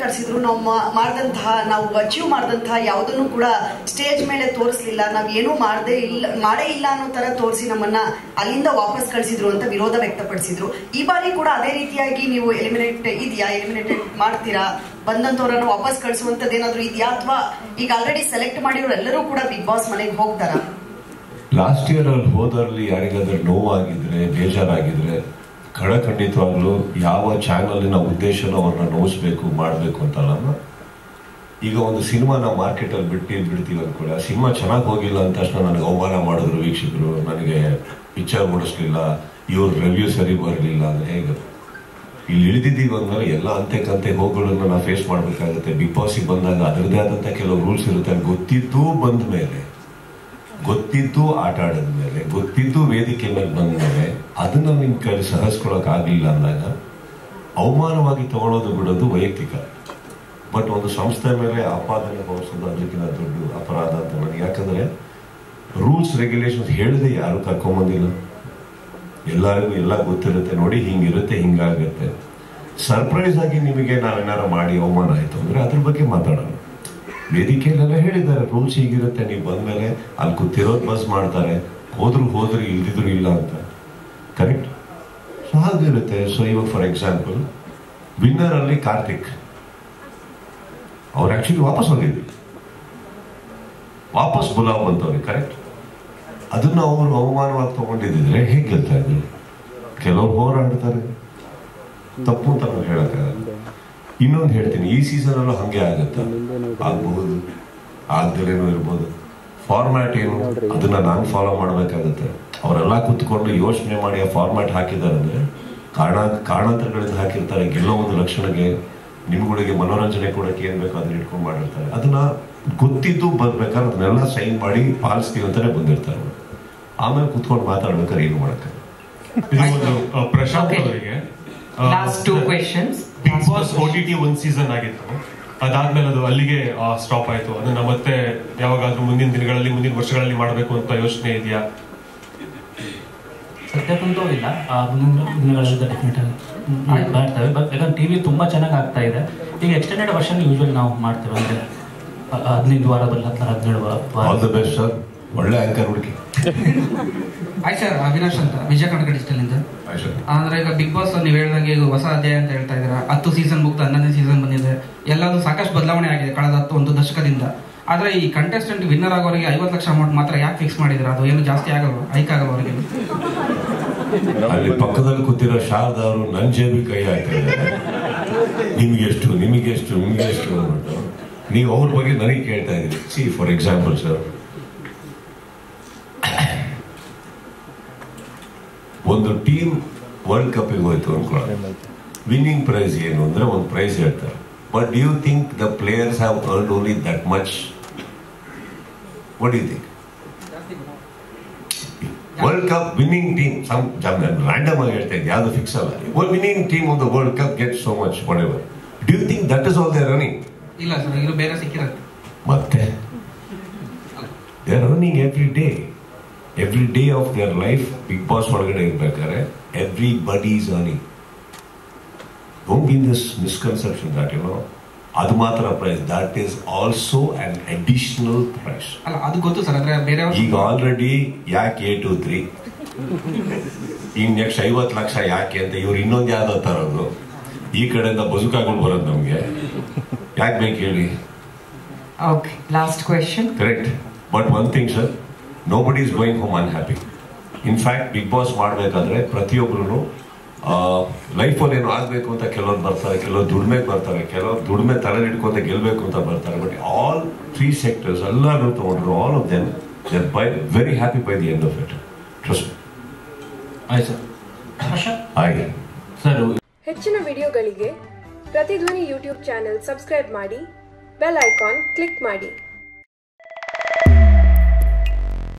ಕರೆಸಿದ್ರು ನಾವು ಮಾಡಿದಂತಹ ನಾವು ಅಚೀವ್ ಮಾಡಿದಂತಹ ಯಾವುದನ್ನು ಕೂಡ ಸ್ಟೇಜ್ ಮೇಲೆ ತೋರಿಸಲಿಲ್ಲ, ನಾವು ಏನೂ ಮಾಡೇ ಇಲ್ಲ ಅನ್ನೋ ತರ ತೋರಿಸಿ ನಮ್ಮನ್ನ ಅಲ್ಲಿಂದ ವಾಪಸ್ ಕಳಿಸಿದ್ರು ಅಂತ ವಿರೋಧ ವ್ಯಕ್ತಪಡಿಸಿದ್ರು. ಈ ಬಾರಿ ಕೂಡ ಅದೇ ರೀತಿಯಾಗಿ ನೀವು ಎಲಿಮಿನೇಟೆಡ್ ಮಾಡ್ತೀರಾ, ಬಂದಂತವ್ರನ್ನ ವಾಪಸ್ ಕಳಿಸುವಂತದ್ದೇನಾದ್ರೂ ಇದೆಯಾ, ಅಥವಾ ಈಗ ಆಲ್ರೆಡಿ ಸೆಲೆಕ್ಟ್ ಮಾಡಿರೋ ಎಲ್ಲರೂ ಕೂಡ ಬಿಗ್ ಬಾಸ್ ಮನೆಗೆ ಹೋಗ್ತಾರಾ? ಲಾಸ್ಟ್ ಇಯರ್ ಅಲ್ಲಿ ಹೋದಲ್ಲಿ ಯಾರಿಗಾದ್ರೂ ನೋವಾಗಿದ್ರೆ ಬೇಜಾರಾಗಿದ್ರೆ ಖಂಡಿತವಾಗ್ಲೂ ಯಾವ ಚಾನಲಿನ ಉದ್ದೇಶನ ಅವ್ರನ್ನ ನೋಯಿಸ್ಬೇಕು ಮಾಡಬೇಕು ಅಂತಲ್ಲ. ಈಗ ಒಂದು ಸಿನಿಮಾ ನಾವು ಮಾರ್ಕೆಟ್ ಅಲ್ಲಿ ಬಿಡ್ತೀವಿ ಅಂದ್ಕೊಳ್ಳಿ, ಆ ಸಿನಿಮಾ ಚೆನ್ನಾಗಿ ಹೋಗಿಲ್ಲ ಅಂತ ತಕ್ಷಣ ನನಗೆ ಅವಮಾನ ಮಾಡಿದ್ರು ವೀಕ್ಷಕರು, ನನಗೆ ಪಿಕ್ಚರ್ ಓಡಿಸ್ಲಿಲ್ಲ, ಇವ್ರ ರಿವ್ಯೂ ಸರಿ ಬರಲಿಲ್ಲ ಅಂದ್ರೆ ಹೇಗೆ? ಇಲ್ಲಿ ಇಳಿದಿದ್ದೀವಿ ಅಂದ್ಮೇಲೆ ಎಲ್ಲ ಅಂತೆ ಹೋಗುಗಳನ್ನ ನಾವು ಫೇಸ್ ಮಾಡಬೇಕಾಗುತ್ತೆ. ಬಿಗ್ ಬಾಸಿಗೆ ಬಂದಾಗ ಅದರದೇ ಆದಂಥ ಕೆಲವು ರೂಲ್ಸ್ ಇರುತ್ತೆ. ಗೊತ್ತಿದ್ದು ಬಂದ ಮೇಲೆ, ಗೊತ್ತಿದ್ದು ಆಟ ಆಡಿದ್ಮೇಲೆ, ಗೊತ್ತಿದ್ದು ವೇದಿಕೆ ಮೇಲೆ ಬಂದ್ಮೇಲೆ ಅದನ್ನ ನಿಮ್ ಕೈ ಸಹಿಸ್ಕೊಳಕ್ ಆಗ್ಲಿಲ್ಲ ಅಂದಾಗ ಅವಮಾನವಾಗಿ ತಗೊಳ್ಳೋದು ಬಿಡೋದು ವೈಯಕ್ತಿಕ. ಬಟ್ ಒಂದು ಸಂಸ್ಥೆ ಮೇಲೆ ಆಪಾದನೆ ಹೊರಿಸೋದು ಅದಕ್ಕಿಂತ ದೊಡ್ಡ ಅಪರಾಧ ಅಂತ ನನಗೆ. ಯಾಕಂದ್ರೆ ರೂಲ್ಸ್ ರೆಗ್ಯುಲೇಷನ್ಸ್ ಹೇಳಿದೆ ಯಾರು ಕರ್ಕೊಂಬಂದಿಲ್ಲ, ಎಲ್ಲರಿಗೂ ಎಲ್ಲ ಗೊತ್ತಿರುತ್ತೆ. ನೋಡಿ ಹಿಂಗಿರುತ್ತೆ, ಹಿಂಗಾಗುತ್ತೆ. ಸರ್ಪ್ರೈಸ್ ಆಗಿ ನಿಮಗೆ ನಾವೇನಾರು ಮಾಡಿ ಅವಮಾನ ಆಯ್ತು ಅಂದ್ರೆ ಅದ್ರ ಬಗ್ಗೆ ಮಾತಾಡೋಣ. ವೇದಿಕೆಯಲ್ಲೆಲ್ಲ ಹೇಳಿದ್ದಾರೆ ರೂಲ್ಸ್ ಹೀಗಿರುತ್ತೆ, ನೀವು ಬಂದ್ಮೇಲೆ ಅಲ್ಲಿ ಕೂತಿರೋದು ಬಸ್ ಮಾಡ್ತಾರೆ, ಹೋದ್ರು ಇಲ್ದಿದ್ರು ಇಲ್ಲ ಅಂತ. ಕರೆಕ್ಟ್? ಸೊ ಹಾಗಿರುತ್ತೆ. ಸೊ ಇವಾಗ ಫಾರ್ ಎಕ್ಸಾಂಪಲ್ ವಿನ್ನರ್ ಅಲ್ಲಿ ಕಾರ್ತಿಕ್ ಅವ್ರು ಆಕ್ಚುಲಿ ವಾಪಸ್ ಹೋಗಿದ್ವಿ, ವಾಪಸ್ ಬುಲಾವ್ ಅಂತವ್ರಿಗೆ. ಕರೆಕ್ಟ್? ಅದನ್ನ ಅವರು ಅವಮಾನವಾಗಿ ತಗೊಂಡಿದ್ರೆ ಹೇಗೆ ಗೆಲ್ತಾ ಇದ್ರು? ಕೆಲವ್ರು ಹೋರಾಡ್ತಾರೆ, ತಪ್ಪು ಅಂತ ನಾವು ಹೇಳಕ್ಕಾಗಲ್ಲ. ಇನ್ನೊಂದು ಹೇಳ್ತೀನಿ, ಈ ಸೀಸನ್ ಅಲ್ಲೂ ಹಂಗೆ ಆಗುತ್ತೆ, ಆಗಬಹುದು, ಆಗದೇನೋ ಇರ್ಬೋದು. ಫಾರ್ಮ್ಯಾಟ್ ಏನು ಅದನ್ನ ನಾನು ಫಾಲೋ ಮಾಡಬೇಕಾಗುತ್ತೆ. ಅವರೆಲ್ಲ ಕುತ್ಕೊಂಡು ಯೋಚನೆ ಮಾಡಿ ಆ ಫಾರ್ಮ್ಯಾಟ್ ಹಾಕಿದ್ದಾರೆ ಅಂದ್ರೆ ಕಾರಣಾಂತರಗಳಿಂದ ಹಾಕಿರ್ತಾರೆ. ಗೆಲ್ಲೋ ಒಂದು ಲಕ್ಷಣಕ್ಕೆ ನಿಮ್ಗಳಿಗೆ ಮನೋರಂಜನೆ ಕೊಡಕ್ಕೆ ಏನ್ ಬೇಕು ಅದನ್ನ ಇಟ್ಕೊಂಡು ಮಾಡಿರ್ತಾರೆ. ಅದನ್ನ ಗೊತ್ತಿದ್ದು ಬರ್ಬೇಕಾದ್ರೆ ಅದನ್ನೆಲ್ಲ ಸೈನ್ ಮಾಡಿ ಪಾಲಿಸ್ತೀವಿ ಅಂತಾನೆ ಬಂದಿರ್ತಾರೆ. ಆಮೇಲೆ ಕುತ್ಕೊಂಡು ಮಾತಾಡ್ಬೇಕಾದ್ರೆ ಏನು ಮಾಡಕ್ಕೆ. ಪ್ರಶಾಂತ್ ಅವರಿಗೆ last 2 questions. Bigg Boss OTT ಒಂದು ಸೀಸನ್ ಆಗಿತ್ತು, ಅದಾದ್ಮೇಲೆ ಅದು ಅಲ್ಲಿಗೆ ಸ್ಟಾಪ್ ಆಯ್ತು. ಅದನ್ನ ಮತ್ತೆ ಯಾವಾಗಾದ್ರೂ ಮುಂದಿನ ದಿನಗಳಲ್ಲಿ, ಮುಂದಿನ ವರ್ಷಗಳಲ್ಲಿ ಮಾಡಬೇಕು ಅಂತ ಯೋಚನೆ ಇದೆಯಾ? ಸದ್ಯಕ್ಕಂತೂ ಇಲ್ಲ, ಮುಂದಿನ ದಿನಗಳಲ್ಲಿ ಡೆಫಿನೆಟ್ ಆಗಿ ಮಾಡ್ತೇವೆ. ಬಟ್ ಯಾಕಂದ್ರೆ ಟಿವಿ ತುಂಬಾ ಚೆನ್ನಾಗಿ ಆಗ್ತಾ ಇದೆ. ಈಗ ಎಕ್ಸ್ಟೆಂಡೆಡ್ ವರ್ಷನ್ ಯೂಶುವಲಿ ನಾವು ಮಾಡ್ತೇವೆ, ಅಂದ್ರೆ 15 ವಾರ ಬರಲ್ಲ, 17 ವಾರ. ಆಲ್ ದ ಬೆಸ್ಟ್ ಸರ್, ಒಳ್ಳೆ ಆಂಕರ್ ಹುಡುಕಿ. ಆಯ್ತು ಸರ್, ಅವಿನಾಶ್ ಅಂತ, ವಿಜಯ ಕನಕ ಡಿಜಿಟಲ್ ಇಂದ. ಅಂದ್ರೆ ಈಗ ಬಿಗ್ ಬಾಸ್ ನೀವು ಹೇಳಿದಂಗೆ ಈಗ ಹೊಸ ಅಧ್ಯಾಯ ಅಂತ ಹೇಳ್ತಾ ಇದ್ದೀರಾ. 10 ಸೀಸನ್ ಮುಗ್ದು 11ನೇ ಸೀಸನ್ ಬಂದಿದೆ. ಎಲ್ಲದೂ ಸಾಕಷ್ಟು ಬದಲಾವಣೆ ಆಗಿದೆ ಕಳೆದ 1 ದಶಕದಿಂದ. ಆದ್ರೆ ಈ ಕಂಟೆಸ್ಟೆಂಟ್ ವಿನ್ನರ್ ಆಗೋರಿಗೆ 50 ಲಕ್ಷ ಅಮೌಂಟ್ ಮಾತ್ರ ಯಾಕೆ ಫಿಕ್ಸ್ ಮಾಡಿದ್ರೆ? ಅದು ಏನು ಜಾಸ್ತಿ ಆಗಲ್ವಾ, ಹೈಕ್ ಆಗಲ್ವ ಅವರಿಗೆ? ಅಲ್ಲಿ ಪಕ್ಕದಲ್ಲಿ ಕೂತಿರೋ ಶಾರದಾ ಅವರು ನನ್ನ ಜೇಬಿಗೆ ಕೈ ಹಾಕಿದ್ದಾರೆ. ನಿಮ್ಗೆಷ್ಟು ಅಂದ್ಬಿಟ್ಟು ನೀವು ಅವ್ರ ಬಗ್ಗೆ ನನಗೆ ಕೇಳ್ತಾ ಇದ್ದೀರಿ. ಸಿ ಫಾರ್ ಎಕ್ಸಾಂಪಲ್ ಸರ್, ಒಂದು ಟೀಮ್ ವರ್ಲ್ಡ್ ಕಪ್ಗೆ ಹೋಯ್ತು ಅನ್ಕೊಳ್ಳೋಣ, ವಿನ್ನಿಂಗ್ ಪ್ರೈಸ್ ಏನು ಅಂದ್ರೆ ಒಂದು ಪ್ರೈಸ್ ಹೇಳ್ತಾರೆ. But do you think the players have earned only that much? What do you think? World cup winning team, random ಆಗಿ ಹೇಳ್ತಾ ಇದ್ದೆ, ಯಾವುದು ಫಿಕ್ಸ್ ಅಲ್ಲ. Winning team of the world cup get so much whatever. Do you think that is all they running? ಇಲ್ಲ sir, ಇದು ಬೇರೆ ಸಿಕ್ಕಿರುತ್ತೆ. ಮತ್ತೆ they are running every day of their life. Bigg Boss ಒಳಗಡೆ ಇರ್ಬೇಕಾದ್ರೆ everybody is earning. Don't be in this misconception that ಅದು ಮಾತ್ರ prize. That is also an additional prize. ಅಲ್ಲ, ಅದು ಗೊತ್ತು ಸರ್. ಅಂದ್ರೆ ಬೇರೆ ಈಗ ಆಲ್ರೆಡಿ ಯಾಕೆ 8 to 3 ಈಗ ನೆಕ್ಸ್ಟ್ 50 ಲಕ್ಷ ಯಾಕೆ ಅಂತ ಇವ್ರು ಇನ್ನೊಂದು ಯಾವ್ದೋ ತರೋದು. ಈ ಕಡೆಯಿಂದ ಬಜುಕಾಗಳು ಬರೋದು ನಮ್ಗೆ ಯಾಕೆ ಬೇಕು ಹೇಳಿ? Okay, last question. Correct. But one thing sir, nobody is going home unhappy. In fact big boss ಮಾಡಬೇಕಾದ್ರೆ ಪ್ರತಿಯೊಬ್ಬರು ಲೈಫಲ್ಲಿ ಏನು ಆಗಬೇಕು ಅಂತ ಕೆಲವ್ರು ಬರ್ತಾರೆ, ಕೆಲವರು ದುಡಿಮೆಗೆ ಬರ್ತಾರೆ, ಕೆಲವರು ದುಡಿಮೆ ತಲೆ ಇಟ್ಕೊಂತ ಗೆಲ್ಲಬೇಕು ಅಂತ ಬರ್ತಾರೆ. ಬಟ್ ಆಲ್ 3 ಸೆಕ್ಟರ್ಸ್ ಎಲ್ಲರೂ ತಗೊಂಡ್ರು, all of them they are very happy by the end of it. Trust me. ಆಯ್ತು ಸರ್. ಆಯ್ತು ಸರ್. ಹೆಚ್ಚಿನ ವಿಡಿಯೋಗಳಿಗೆ ಪ್ರತಿಧ್ವನಿ ಯೂಟ್ಯೂಬ್ ಚಾನೆಲ್ ಸಬ್ಸ್ಕ್ರೈಬ್ ಮಾಡಿ, ಬೆಲ್ ಐಕಾನ್ ಕ್ಲಿಕ್ ಮಾಡಿ.